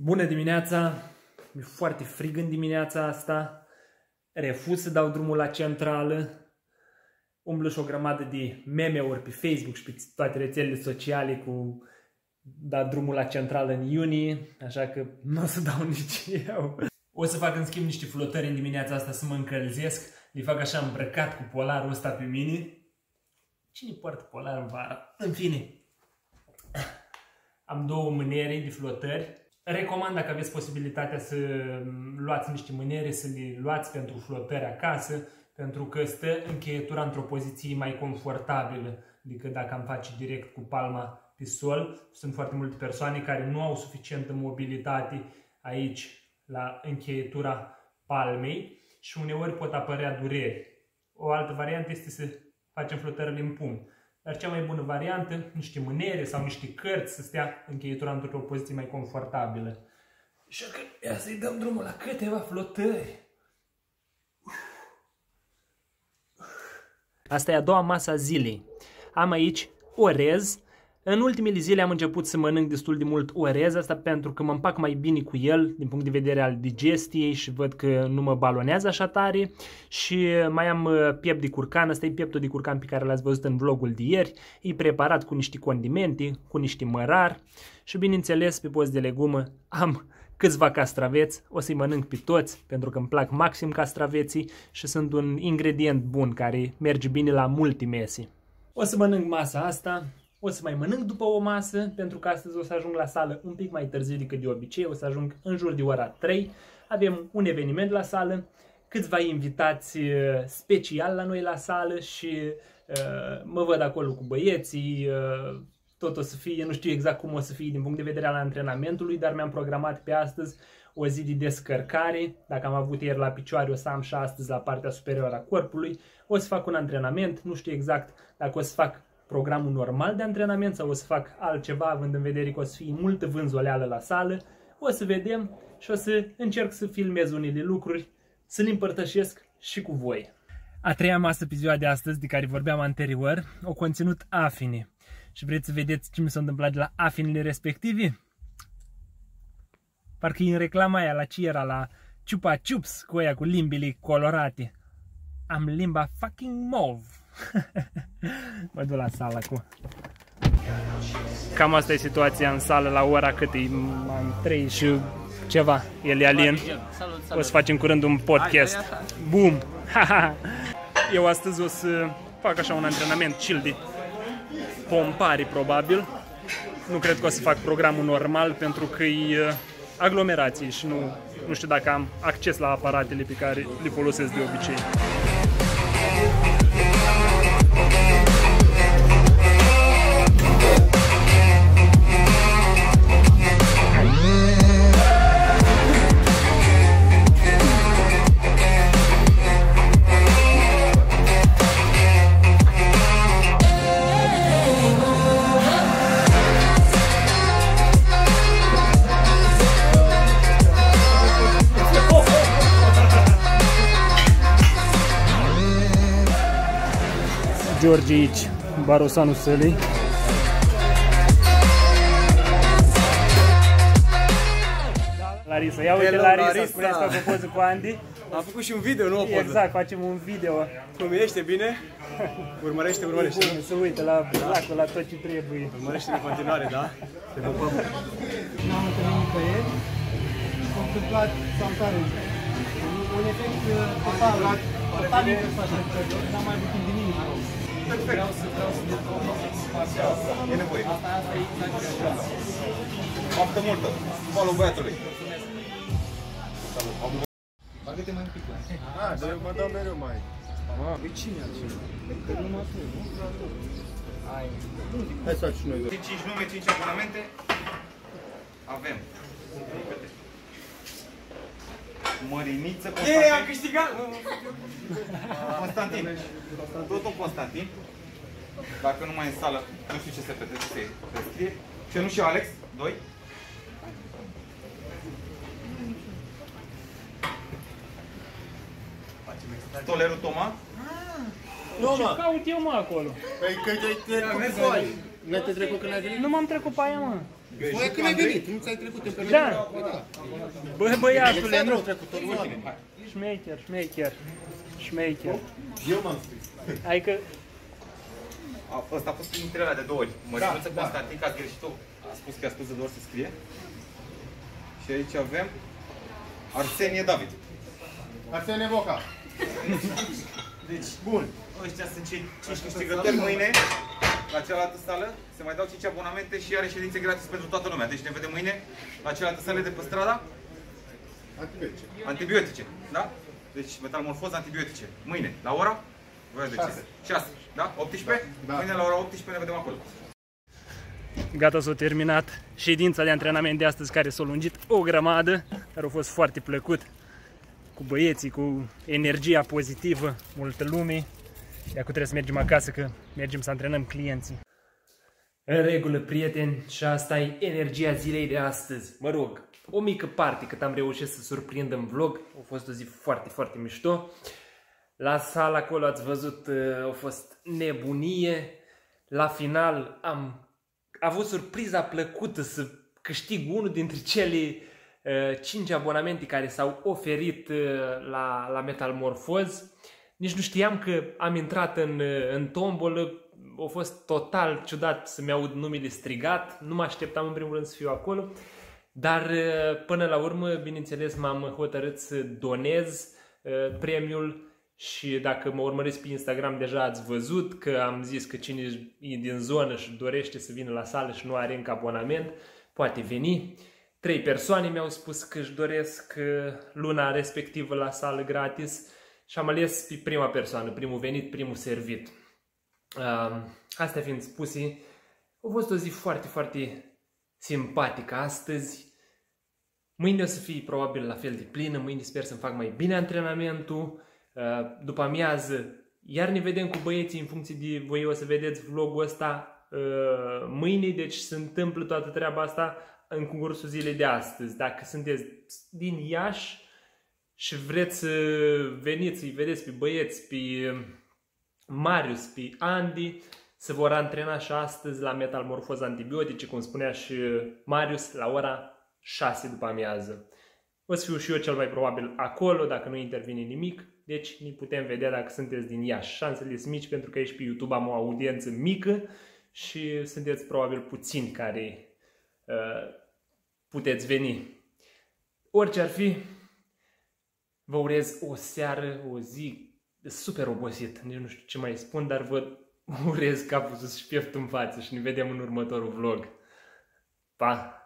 Bună dimineața! Mi-e foarte frig în dimineața asta. Refuz să dau drumul la centrală. Umblu și o grămadă de meme-uri pe Facebook și pe toate rețelele sociale cu da drumul la centrală în iunie, așa că nu o să dau nici eu. O să fac în schimb niște flotări în dimineața asta să mă încălzesc. Le fac așa îmbrăcat cu polarul ăsta pe mine. Cine poartă polar în vară? În fine. Am două mâniere de flotări. Recomand, dacă aveți posibilitatea să luați niște mâniere, să le luați pentru flotări acasă, pentru că stă încheietura într-o poziție mai confortabilă decât dacă am face direct cu palma pe sol. Sunt foarte multe persoane care nu au suficientă mobilitate aici la încheietura palmei și uneori pot apărea dureri. O altă variantă este să facem flotările în pumn. Dar cea mai bună variantă, niște mânere sau niște cărți să stea încheietura într-o poziție mai confortabilă. Și că ia să-i dăm drumul la câteva flotări. Asta e a doua masă a zilei. Am aici orez. În ultimele zile am început să mănânc destul de mult orez, asta pentru că mă împac mai bine cu el din punct de vedere al digestiei și văd că nu mă balonează așa tare. Și mai am piept de curcan, ăsta e pieptul de curcan pe care l-ați văzut în vlogul de ieri. E preparat cu niște condimente, cu niște mărar și bineînțeles pe post de legumă am câțiva castraveți, o să-i mănânc pe toți pentru că îmi plac maxim castraveții și sunt un ingredient bun care merge bine la multe mese. O să mănânc masa asta. O să mai mănânc după o masă, pentru că astăzi o să ajung la sală un pic mai târziu decât de obicei, o să ajung în jur de ora 3. Avem un eveniment la sală, câțiva invitați special la noi la sală și mă văd acolo cu băieții, tot o să fie, nu știu exact cum o să fie din punct de vedere al antrenamentului, dar mi-am programat pe astăzi o zi de descărcare. Dacă am avut ieri la picioare, o să am și astăzi la partea superioară a corpului. O să fac un antrenament, nu știu exact dacă o să fac programul normal de antrenament sau o să fac altceva, având în vedere că o să fie multă vânzoleală la sală. O să vedem și o să încerc să filmez unele lucruri, să le împărtășesc și cu voi. A treia masă pe ziua de astăzi, de care vorbeam anterior, o conținut afine. Și vreți să vedeți ce mi s-a întâmplat de la afinele respective? Parcă e în reclama aia, la ce era, la Chupa Chups, cu aia cu limbile colorate. Am limba fucking mauve. Mă duc la sală acum. Cam asta e situația în sală la ora cât e, am 3 și ceva. El e Alin. O să facem curând un podcast. Boom! Eu astăzi o să fac așa un antrenament chill de pompare probabil. Nu cred că o să fac programul normal pentru că e aglomerație și nu știu dacă am acces la aparatele pe care le folosesc de obicei. George aici, barosanul sălii. Larisa, ia uite Larisa, spuneți că a poză cu Andy. Am făcut și un video, nu o poză. Exact, facem un video. Cum ești, bine? Urmărește. Bune, să uite la placul, la tot ce trebuie. Urmărește în continuare, da? Te pupăm. N-am întâlnit nicăieri. S-a întâmplat saltare. Un efect total interesant. N-am mai avut timp de nimic. Vreau să E nevoie. Asta e exact. Baftă multă. Follow băiatului. Bagă-te mai un pic la. Dar mă dau mereu mai. Păi cine altceva? Că numai tu, nu? Hai să faci și noi. 5 nume, 5 abonamente. Avem. Măriniță, Constantin. Am câștigat! Constantin. Totul Constantin. Dacă nu mai e în sală, nu știu ce se scrie. Cenușiu Alex, 2. Stolerul Toma. Ce caut eu, mă, acolo? Păi că te-ai trecut cu aia. Nu te trecut când ai venit? Nu m-am trecut pe aia, mă. Voi când ai venit, nu ți-ai trecut în Da. Bă, băiatule, nu. Hai. Șmecher. Eu m-am scris. Hai că... Ăsta a fost printre alea de 2 ori. Mărinuță Constantin, că ați greșit tu. A spus că a spus de 2 ori să scrie. Și aici avem Arsenie David. Arsenie Boca. Deci, bun. Ăștia sunt cei 5 câștigători. Mâine, la cealaltă sală, se mai dau 5 abonamente și are ședințe gratis pentru toată lumea. Deci ne vedem mâine la cealaltă sală de pe strada. Antibiotice. Antibiotice, da? Deci metamorfoză antibiotice. Mâine, la ora? Voi decideți. 6, da? 18? Da. Mâine la ora 18 ne vedem acolo. Gata, s-a terminat ședința de antrenament de astăzi, care s-a lungit o grămadă, dar a fost foarte plăcut, cu băieții, cu energia pozitivă, multă lume. De acum trebuie să mergem acasă, că mergem să antrenăm clienții. În regulă, prieteni, și asta e energia zilei de astăzi. Mă rog, o mică parte cât am reușit să surprind în vlog. A fost o zi foarte, foarte mișto. La sală acolo ați văzut, a fost nebunie. La final am avut surpriza plăcută să câștig unul dintre cele 5 abonamente care s-au oferit la Metamorfoz. Nici nu știam că am intrat în tombolă. A fost total ciudat să-mi aud numele strigat. Nu mă așteptam în primul rând să fiu acolo. Dar până la urmă, bineînțeles, m-am hotărât să donez premiul. Și dacă mă urmăriți pe Instagram, deja ați văzut că am zis că cine e din zonă și dorește să vină la sală și nu are încă abonament, poate veni. 3 persoane mi-au spus că își doresc luna respectivă la sală gratis și am ales pe prima persoană, primul venit, primul servit. Astea fiind spuse, a fost o zi foarte, foarte simpatică astăzi. Mâine o să fie probabil la fel de plină, mâine sper să-mi fac mai bine antrenamentul. După amiază, iar ne vedem cu băieții în funcție de voi, o să vedeți vlogul ăsta mâine, deci se întâmplă toată treaba asta în concursul zilei de astăzi. Dacă sunteți din Iași și vreți să veniți să-i vedeți pe băieți, pe Marius, pe Andy, se vor antrena și astăzi la metamorfoză antibiotice, cum spunea și Marius, la ora 6 după amiază. O să fiu și eu cel mai probabil acolo, dacă nu intervine nimic. Deci ne putem vedea dacă sunteți din Iași. Șansele sunt mici pentru că aici pe YouTube am o audiență mică și sunteți probabil puțini care puteți veni. Orice ar fi, vă urez o seară, o zi super obosit. Nici nu știu ce mai spun, dar vă urez capul sus și pieptul în față și ne vedem în următorul vlog. Pa!